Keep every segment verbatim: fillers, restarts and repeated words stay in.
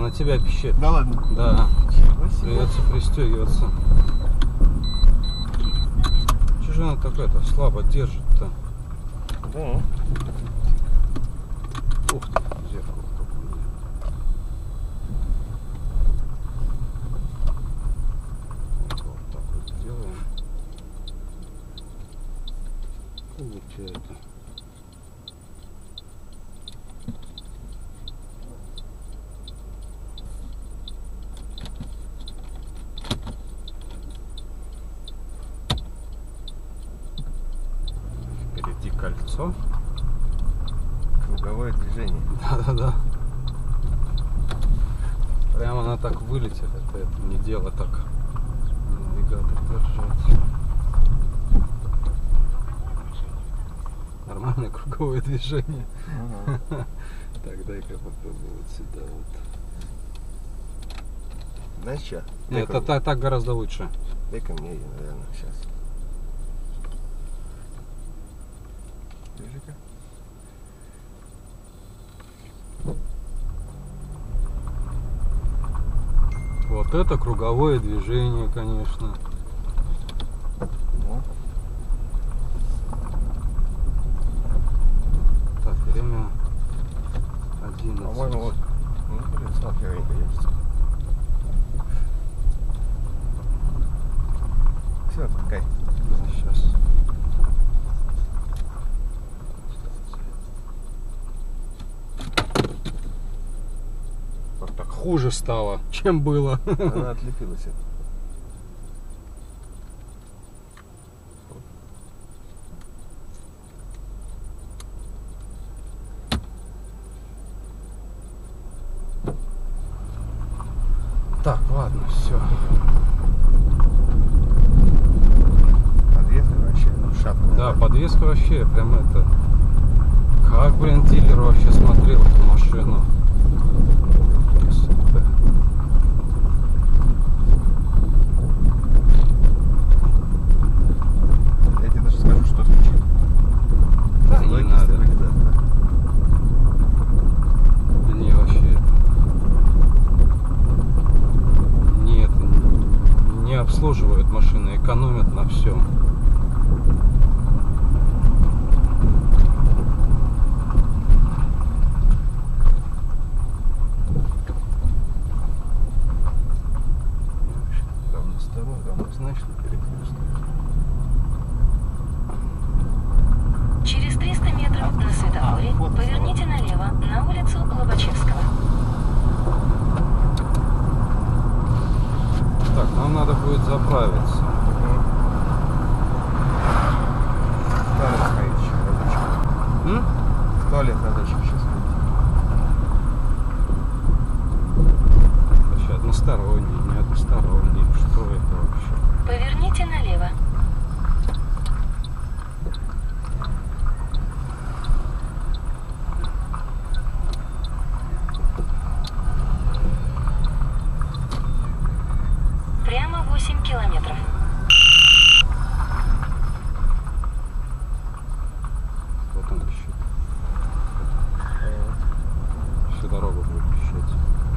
на тебя пищит. Да ладно? Да. Придется пристегиваться. Чего же она так это слабо держит-то? Да. Ух ты, зеркало какое. Вот, вот так вот сделаем. Получается. Впереди кольцо. Круговое движение. Да-да-да. Прямо она так вылетит. Это, это не дело так. Навигатор держать. Нормальное круговое движение. Ага. Так, дай-ка попробую вот сюда вот. Знаешь что? Нет, это так, так гораздо лучше. Дай-ка мне ее, наверное, сейчас. Держи-ка. Вот это круговое движение, конечно. Ну. Так, время одиннадцать. По-моему, вот. Ну, блин, смотренько есть. Все, кай. Да, сейчас. Как так хуже стало, чем было. Она отлепилась. Так, ладно, все. Подъезд вообще шапка. Да, подвеска вообще прям это. Как, блин, дилер вообще смотрел эту машину. Красота. Я тебе даже скажу, что случилось. Да, не Логично надо. выглядит, да. Они вообще нет, не обслуживают машины, экономят на всем. Равнозначно перекресток. Через триста метров на светофоре поверните налево на улицу Лобачевского. Так, нам надо будет заправиться. Туалет стоит еще разочек. М? Туалет разочек сейчас. Вообще односторонний, не односторонний. Что это вообще? Поверните налево. Прямо восемь километров. Вот он пищит. Всю дорогу будет пищать.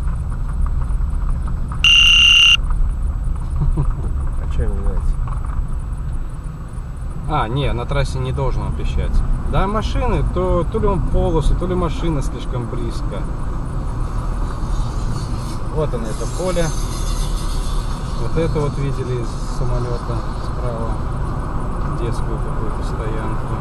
А что ему нравится? А, не, на трассе не должен он пищать. Да, машины, то, то ли он полосу, то ли машина слишком близко. Вот оно, это поле. Вот это вот видели из самолета справа. Детскую какую-то стоянку.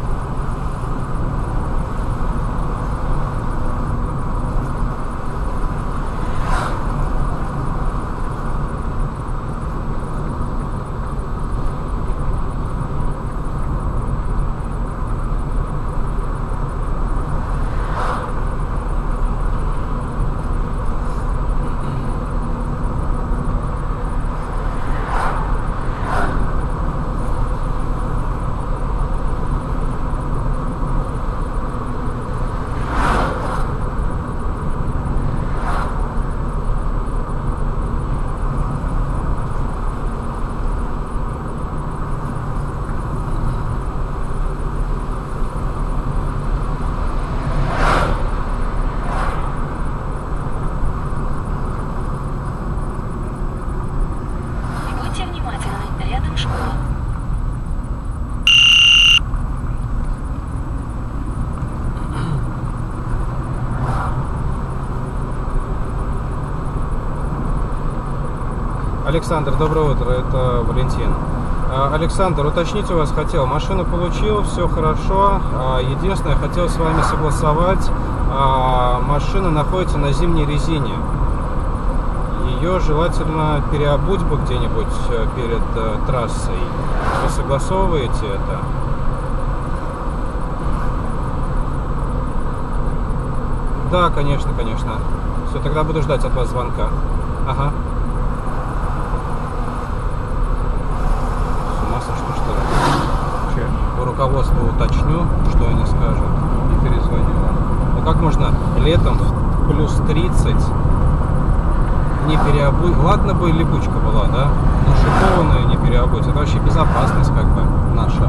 Александр, доброе утро, это Валентин. Александр, уточнить у вас хотел. Машину получил, все хорошо. Единственное, хотел с вами согласовать. Машина находится на зимней резине. Ее желательно переобуть бы где-нибудь перед трассой. Вы согласовываете это? Да, конечно, конечно. Все, тогда буду ждать от вас звонка. Ага. С ума сошло, что ли? Че? По руководству уточню, что они скажут, и перезвоню вам. Ну как можно летом в плюс тридцать не переобуть? Ладно бы липучка была, да? Но шипованную не переобуть. Это вообще безопасность как бы наша.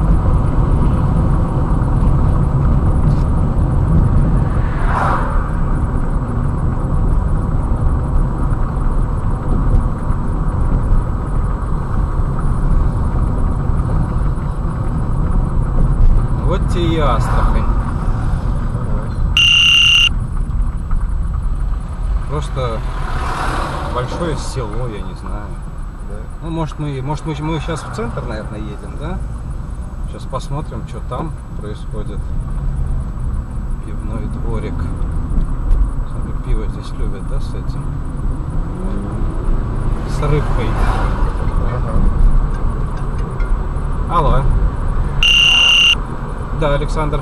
Вот тебе и Астрахань. Просто большое село, я не знаю. Да. Ну, может мы, может мы, мы сейчас в центр, наверное, едем, да? Сейчас посмотрим, что там происходит. Пивной дворик. Смотрю, пиво здесь любят, да, с этим? С рыбкой. Ага. Алло. Да, Александр.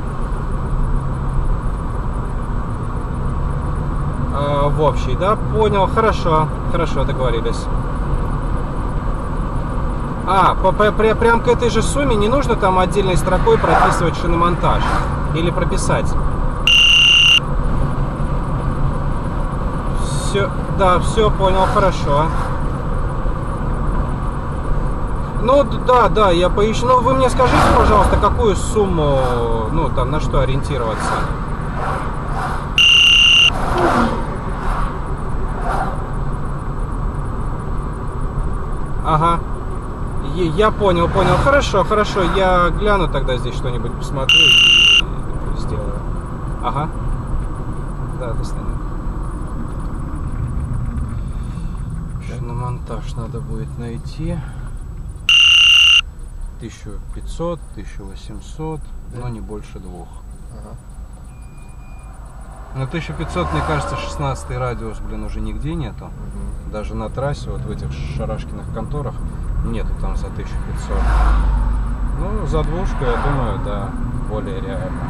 А, в общей, да? Понял, хорошо. Хорошо, договорились. А, по, по, пря, прям к этой же сумме не нужно там отдельной строкой прописывать шиномонтаж? Или прописать? Все, да, все, понял, хорошо. Ну, да, да, я поищу. Ну, вы мне скажите, пожалуйста, какую сумму, ну, там, на что ориентироваться? Ага. Е- я понял, понял. Хорошо, хорошо. Я гляну тогда здесь что-нибудь, посмотрю и сделаю. Ага. Да, до свидания. Шиномонтаж надо будет найти. тысяча пятьсот, тысяча восемьсот, но не больше двух. Ага. На тысяча пятьсот, мне кажется, шестнадцатый радиус, блин, уже нигде нету. Угу. Даже на трассе, вот в этих шарашкиных конторах, нету там за тысячу пятьсот. Ну, за двушку, я думаю, да, более реально.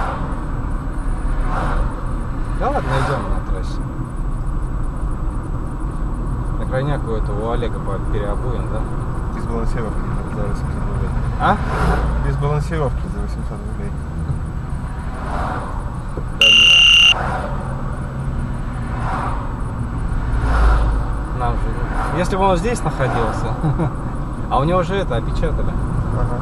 Да ладно, идем на трассе. На крайняку это у Олега переобуем, да? Без балансировки за восемьсот рублей. А? Без балансировки за восемьсот рублей. Да нет. Нам же... Если бы он здесь находился, а у него же это опечатали. Ага.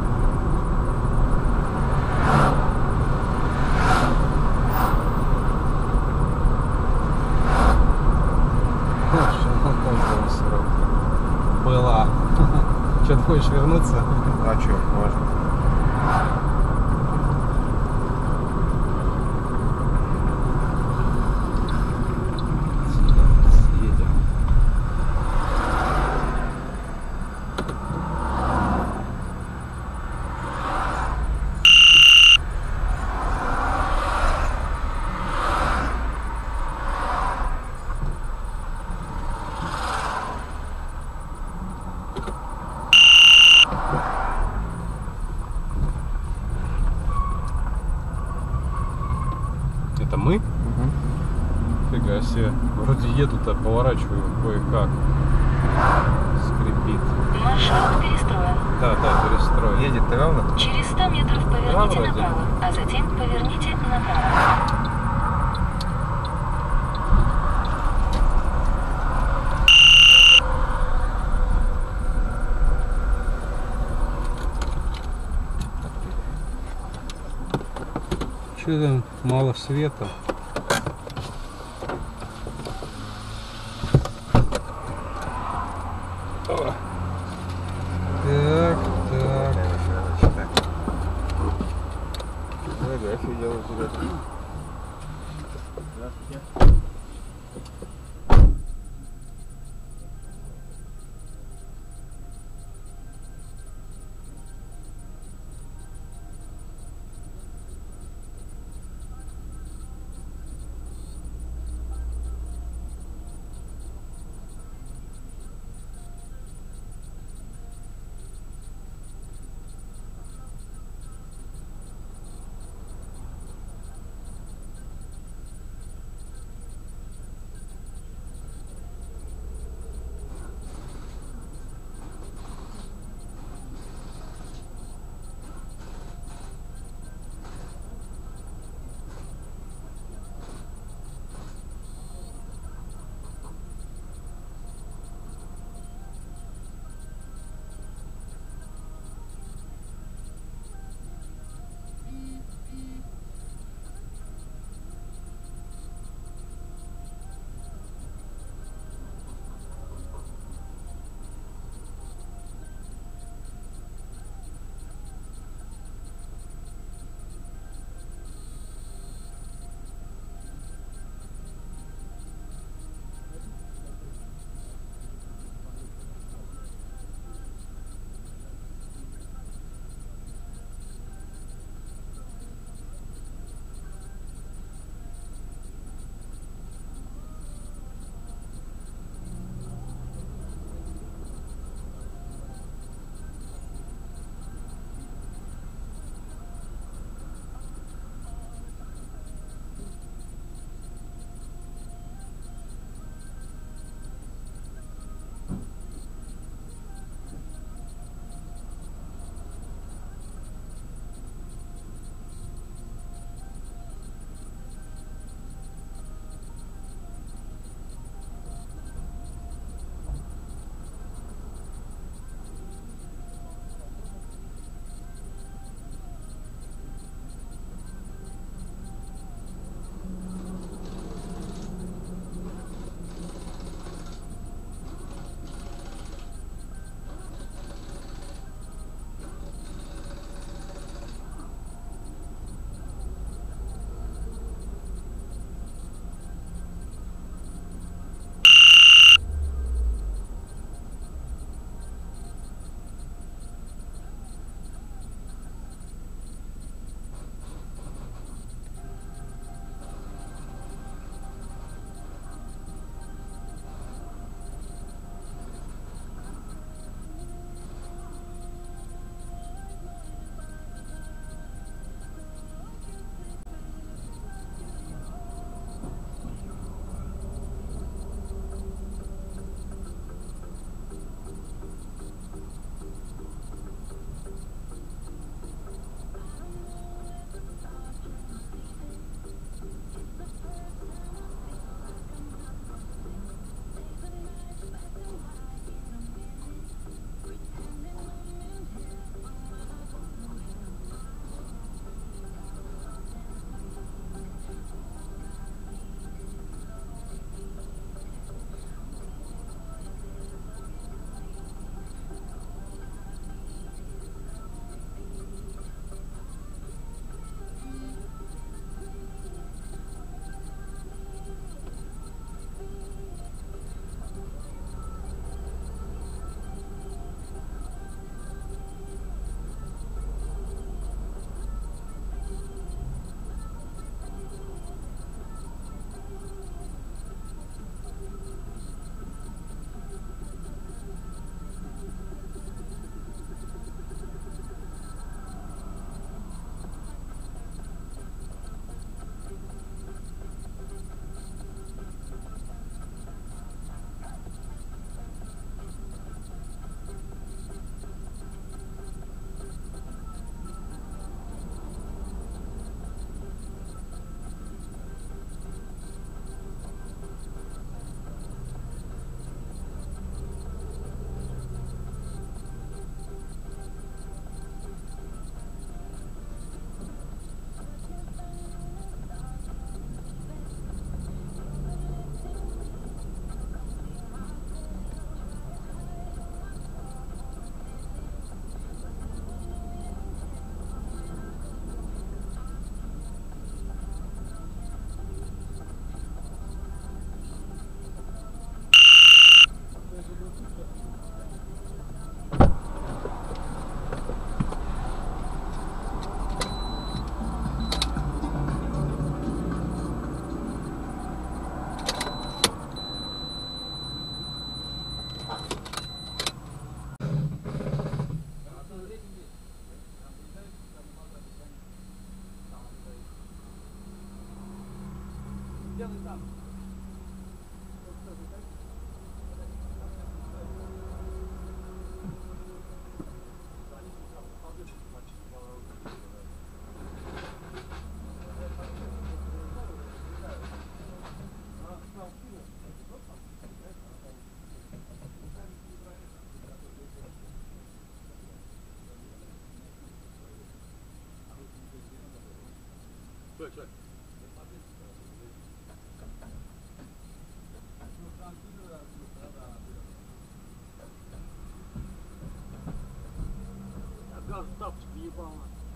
Была. Что, думаешь вернуться? А что, можно? Едем. Это мы? Угу. Фига себе. Вроде едут, а поворачиваю кое-как. Скрипит. Маршрут перестроен. Да, да, перестрой. Едет-то равно? Через сто метров Да, поверните вроде. направо, а затем поверните направо. Че там мало света? О. Так, так. Фотографию делаю туда. Газ тапочки ебал.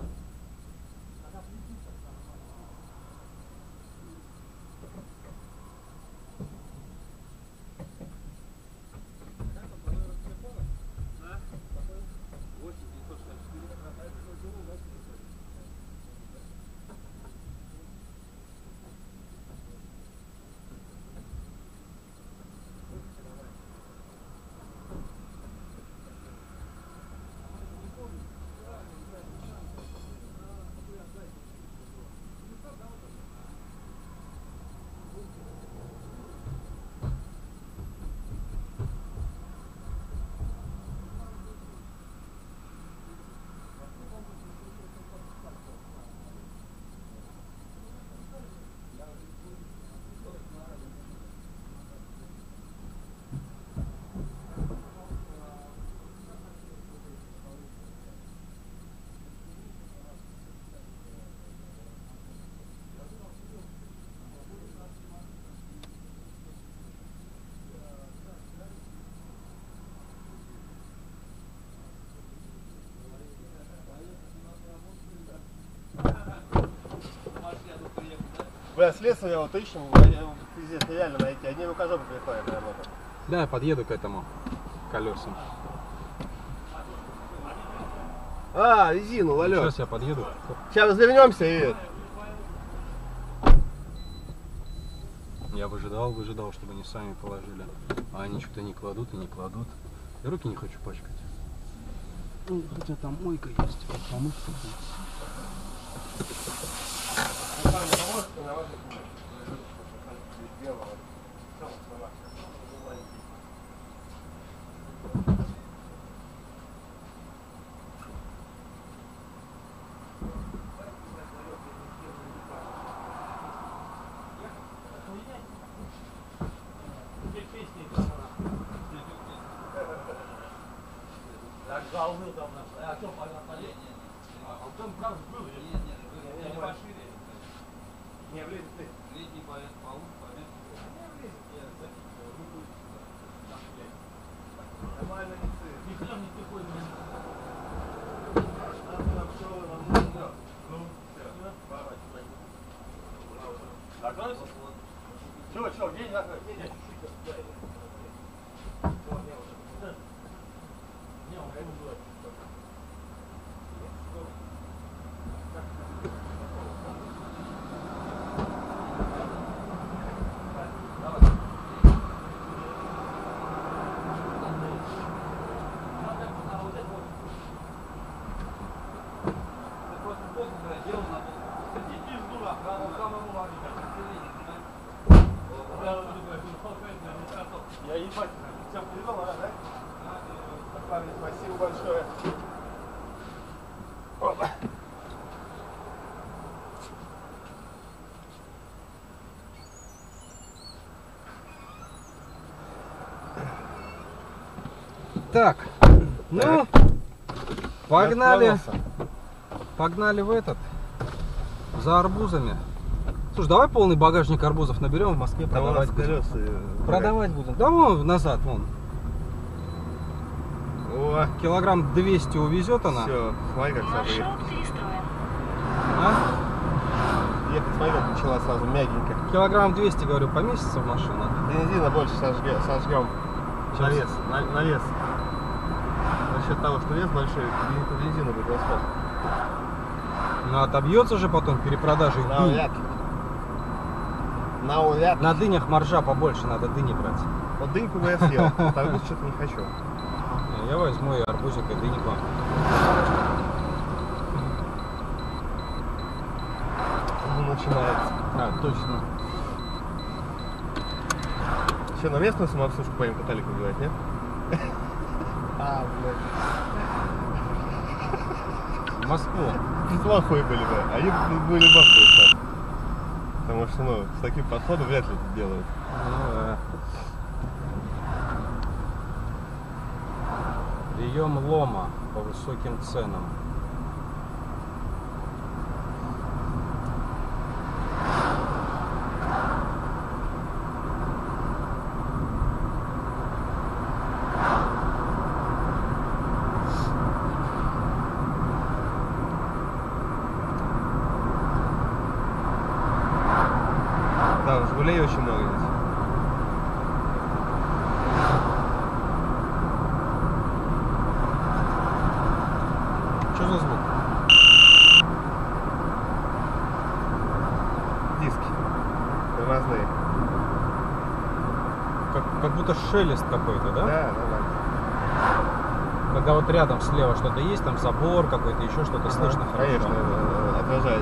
Бля, следствие вот ищем, я- здесь нереально найти. Одни рукожопы приходят на работу. Да, я подъеду к этому колесам. А, резину, Валек. Сейчас я подъеду. Сейчас развернемся и... Я выжидал, выжидал, чтобы они сами положили. А они что-то не кладут и не кладут. И руки не хочу пачкать. Ну, хотя там мойка есть. Помыть тут. Так зауныл там наш. А что, по летней? А он там правда был? Нет, нет, не пошире. Не, влезет ты. Летний полу, поверх. Не влезет, я запихиваю, не будет. Там, блядь. Нормально не ты. Ни хрена не ты ходишь. Нам нам что, нам нужно. Ну, все. Давай, давай. Закроется? Чего, чего, день закрой, день, день. Я ебать, все придумал, да? Парни, спасибо большое. Опа. Так, ну, погнали, Я погнали в этот, за арбузами. Слушай, давай полный багажник арбузов наберем в Москве, Там у нас продавать будем. колеса. Продавать будем. Да вон назад, вон. О, Килограмм двести увезет она. все, смотри, как сразу ехать. Маршрут перестроен. А? Ехать, смотри, как начала сразу мягенько. Килограмм двести, говорю, поместится в машину. Бензина больше сожгем, сожгем. Сейчас. На вес, на, на вес. За счет того, что вес большой, бен- бензина будет расход. Ну, отобьется же потом перепродажей дынь. Навряд ли. Навряд ли. На дынях маржа побольше, надо дыни брать. Вот дыньку бы я съел, а арбуз что-то не хочу. Я возьму и арбузик, и дыньку. Ну, начинается. А, точно. Что, на местную самообслужку поим каталик убивать, нет? А, блядь. В Москву. Плохой были бы. Они были бы охуеть. Потому что, ну, с таким подходом вряд ли это делают. Ну да. Прием лома по высоким ценам. Да, «Жигулей» очень много здесь. Что за звук? Диски. Тормозные. Как, как будто шелест какой-то, да? Да, нормально. Когда вот рядом слева что-то есть, там забор какой-то, еще что-то слышно хорошо. Конечно, э, отражает.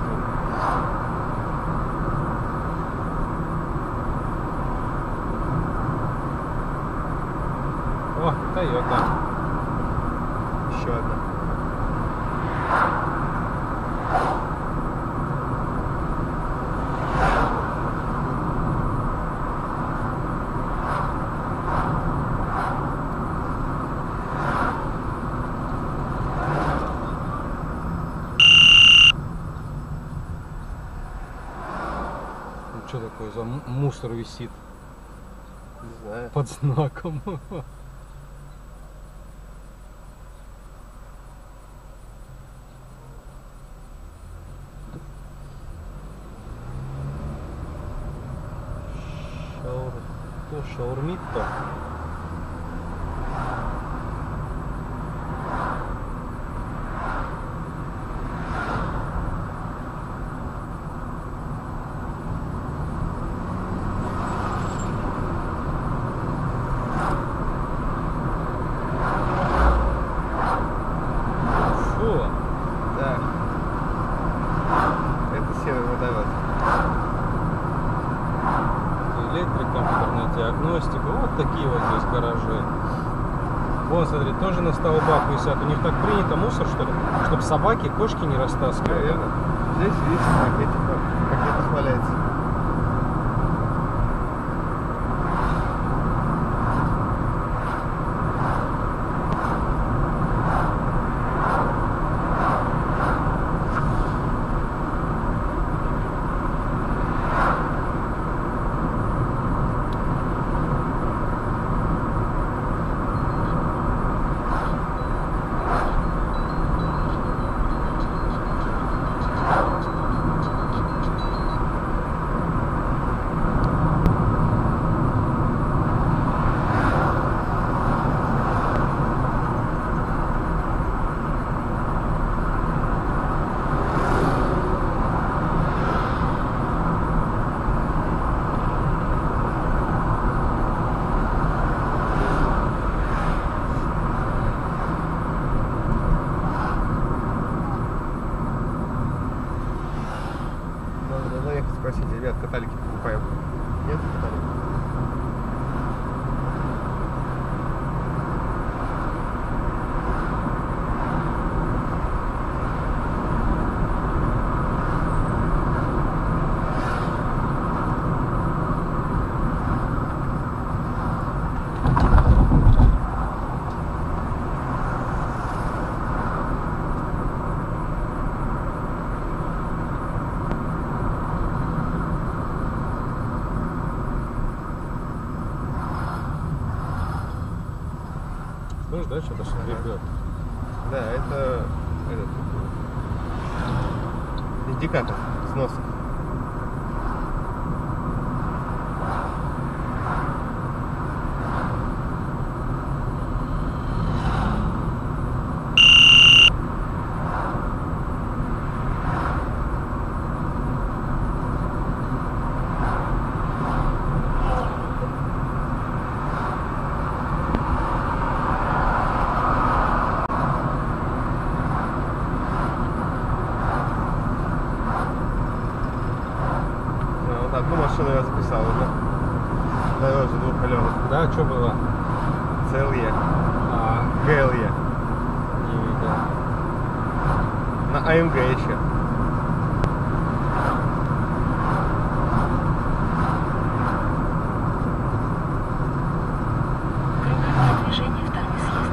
О, Тойота. Еще одна. Ну, что такое за м- мусор висит Не знаю. под знаком? Шаур... Кто шаурмит-то? Фу! Да. Это серый водород. Электрик, компьютерная диагностика. Вот такие вот здесь гаражи. Вон, смотри, тоже на столбах висят. У них так принято мусор, что ли? Чтобы собаки, кошки не растаскивали. Наверное. Здесь, видите, пакетик, пакетик валяется. Надо было ехать спросить, ребят, каталики покупаем. Нет каталик? Слышь, да, что-то скребет. Да, это этот, индикатор сноса. дороже двухколесных. Да, что было? Целые. А, ГЛЕ. не видел. На АМГ еще. Круговое движение второй съезд.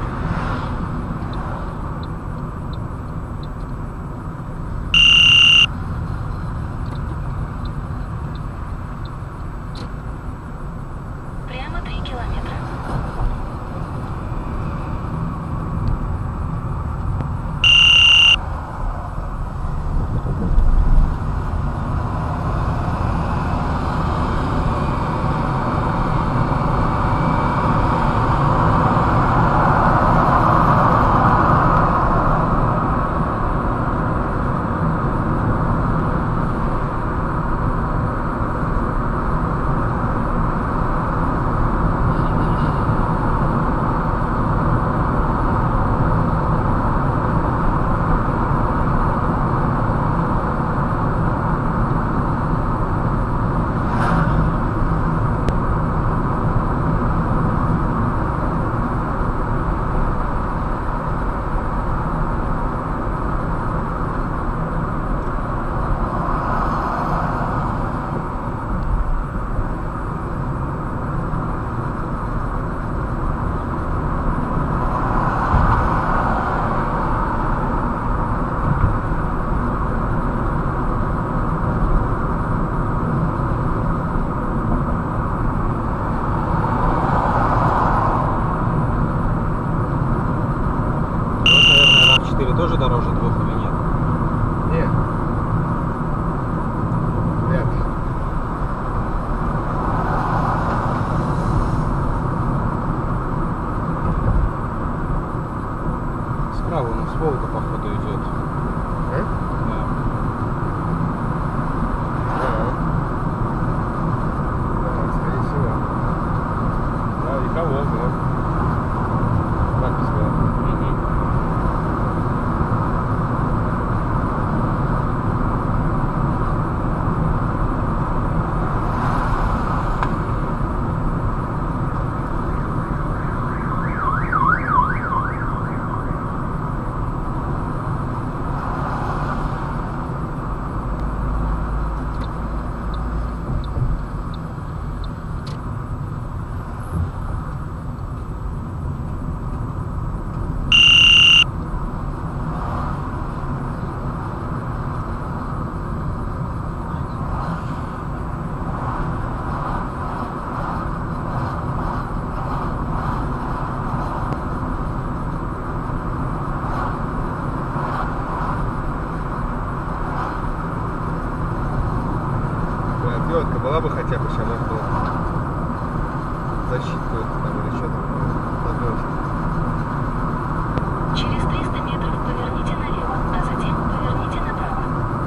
Прямо три километра. Вот, наверное, рав четыре тоже дороже двух или нет? Нет. Вряд ли. Справа у нас Волга, походу, идет. А? Да. Да, скорее всего. Да, и кого, да. Надпись была. Мгм. Да, отвертка была бы хотя бы, сейчас можно было защитку эту там или что там подбросить. Через триста метров поверните налево, а затем поверните направо.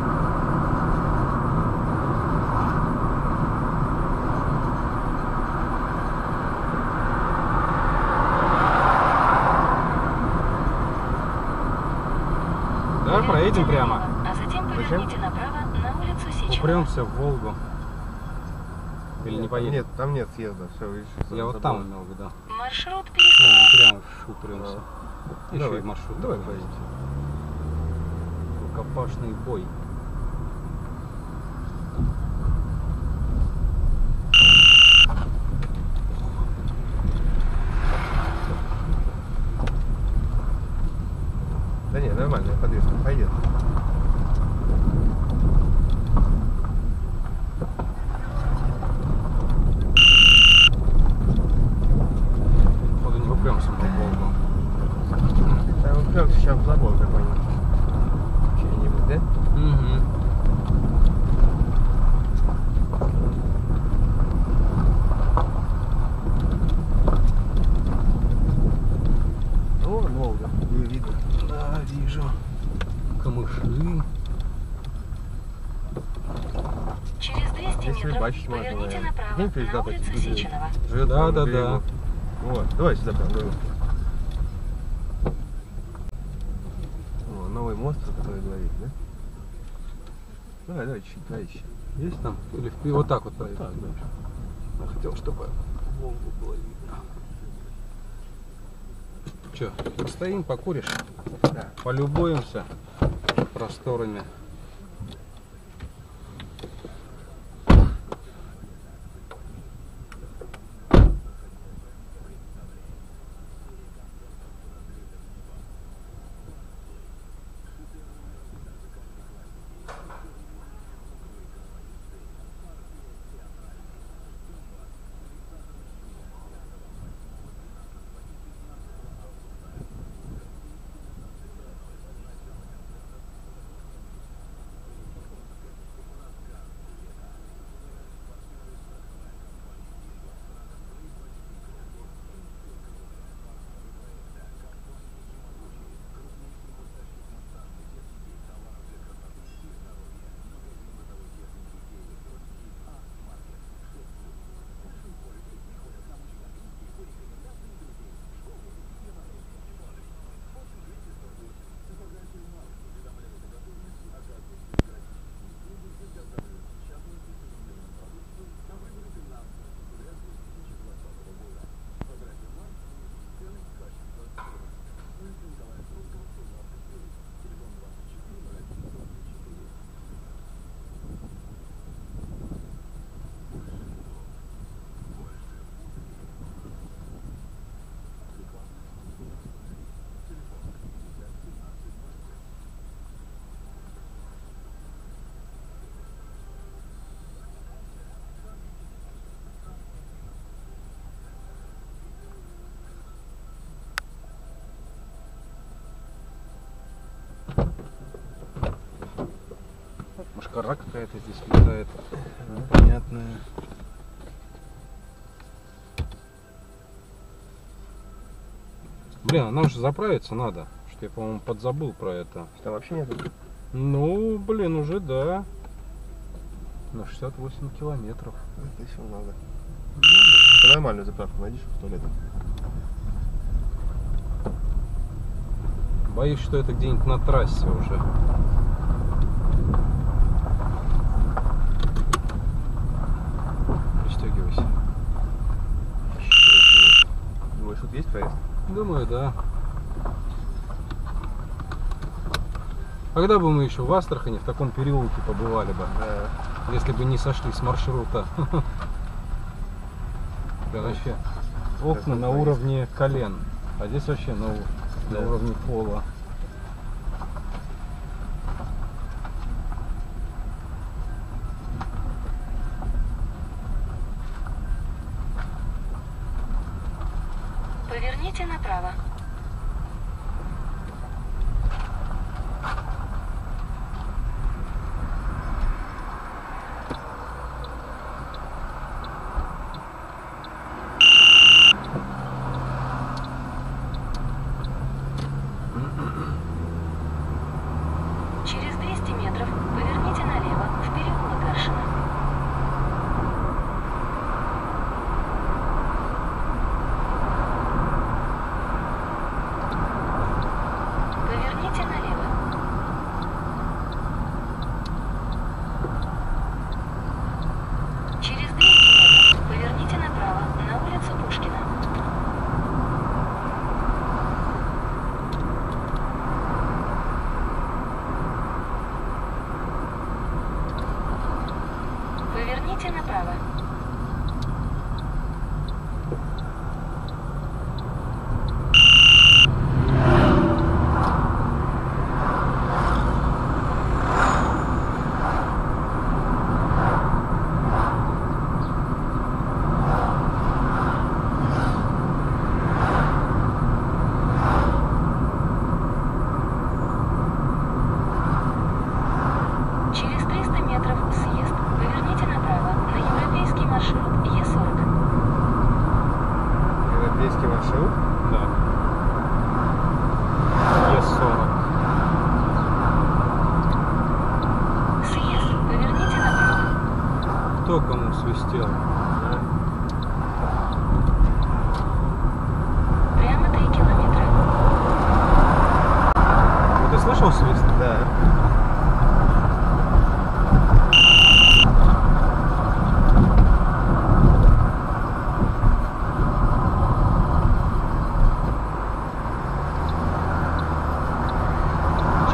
Да, проедем Поверните прямо. налево, а затем поверните направо на улицу Сеченова. Упремся в Волгу. Или не поедем? Нет, там нет съезда, все, видишь. Я вот там имел в виду. Маршрут Ну, пересмотрен. прямо упремся. Еще Давай, и маршрут давай, такой поедем. есть. Рукопашный бой. Да нет, нормально, подвеска пойдет. Походу не упремся в Волгу. Там вот прям сейчас забор какой-нибудь. Чей-нибудь, да? Угу. О, Волга, ее видно. Да, вижу. Камыши. Через двести Если метров бачить можно, поверните наверное. направо День перед на западью улицу будет. Сеченова. Живет Да, там да, на берегу. да. Вот, давай сюда прям, давай. О, новый мост, который говорит, да? Давай, давай, чуть-чуть, давай еще. Есть там? Или в- вот так вот проедем? Так, да. Я хотел, чтобы Волгу было видно. Че, постоим, покуришь? Да. Полюбуемся просторами. Мошкара какая-то здесь летает, непонятная. Блин, а нам же заправиться надо. Что я, по-моему, подзабыл про это. Там вообще нету? Ну, блин, уже да. На шестьдесят восемь километров. Это еще надо. Ну, да. Ты нормальную заправку найдешь в туалете? Боюсь, что это где-нибудь на трассе уже. Пристегивайся. Думаешь, тут есть проезд? Думаю, да. Когда бы мы еще в Астрахани в таком переулке побывали бы, Да. если бы не сошли с маршрута. Да, вообще окна на уровне колен, а здесь вообще на, Да. на уровне пола. Поверните направо. Через двести метров поверните налево в переулок Гаршина.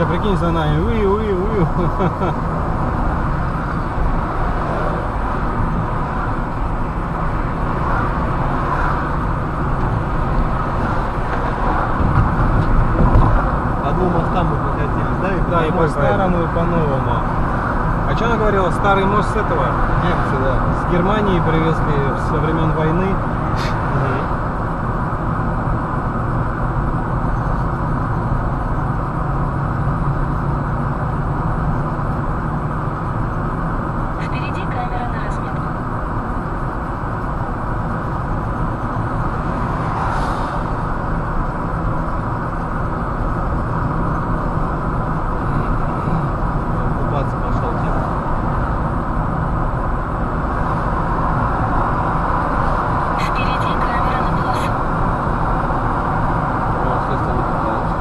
сейчас прикинь за нами. Уи, уи, уи. По двум мостам мы прокатились, да? И Да, и по старому, и по новому. А что она говорила? Старый мост с этого? Немцы, да. С Германии привезли со времен войны. Впереди камера на разметку. Купаться пошел, типа. Впереди камера на полосу. Ну, естественно, не купался.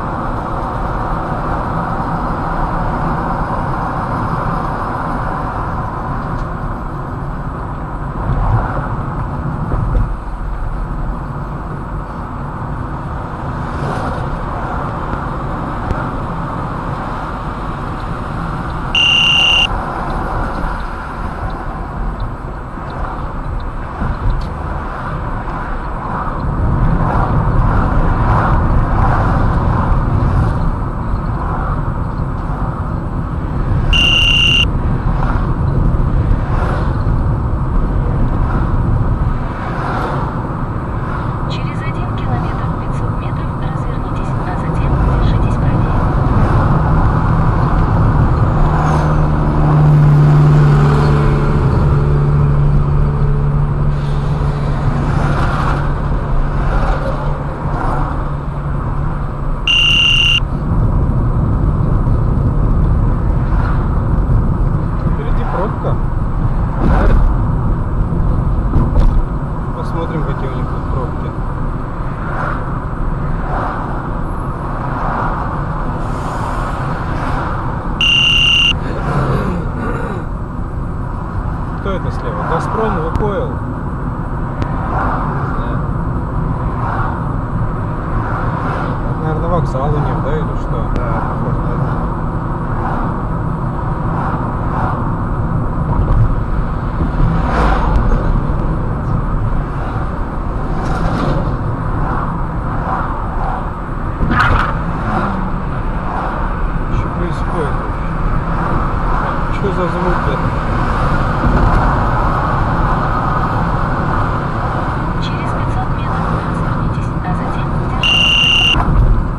Через один километр пятьсот метров развернитесь, а затем держитесь правее. Впереди пробка. Посмотрим, какие у них тут пробки. Кто это слева? Газпром, Лукойл. Это, наверное, вокзал у них, да, или что? Да, похож на один. Что происходит? Что за звуки? Через пятьсот метров развернитесь, а затем держитесь правее.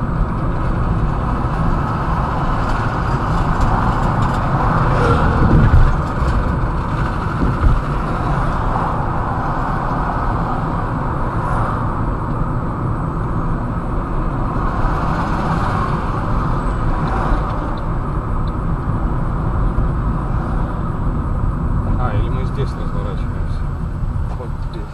А, или мы здесь разворачиваемся? Вот здесь.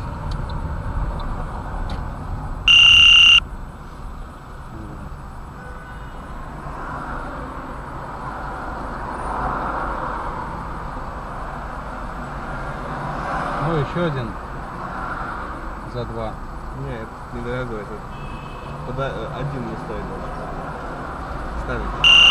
Ну, еще один. За два. Нет, недорогой. Это пода- один не стоит даже. Ставить.